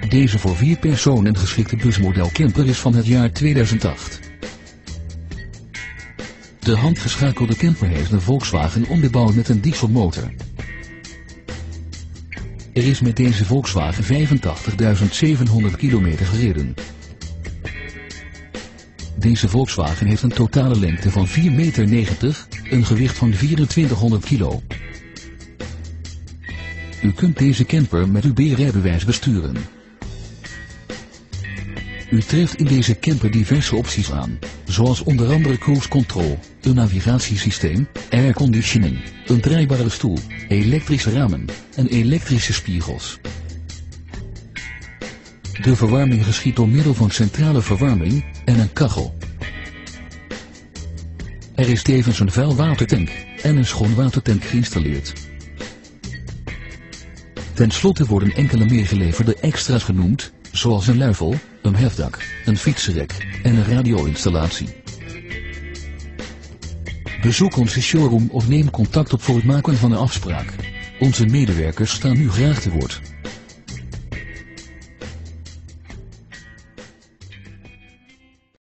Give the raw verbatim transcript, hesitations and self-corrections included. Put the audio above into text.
Deze voor vier personen geschikte busmodel camper is van het jaar tweeduizend acht. De handgeschakelde camper heeft een Volkswagen onderbouwd met een dieselmotor. Er is met deze Volkswagen vijfentachtigduizend zevenhonderd kilometer gereden. Deze Volkswagen heeft een totale lengte van vier meter negentig, een gewicht van vierentwintighonderd kilo. U kunt deze camper met uw B-rijbewijs besturen. U treft in deze camper diverse opties aan, zoals onder andere cruise control, een navigatiesysteem, airconditioning, een draaibare stoel, elektrische ramen en elektrische spiegels. De verwarming geschiedt door middel van centrale verwarming en een kachel. Er is tevens een vuilwatertank en een schoonwatertank geïnstalleerd. Ten slotte worden enkele meegeleverde extra's genoemd, zoals een luifel, een hefdak, een fietsenrek en een radio-installatie. Bezoek onze showroom of neem contact op voor het maken van een afspraak. Onze medewerkers staan u graag te woord.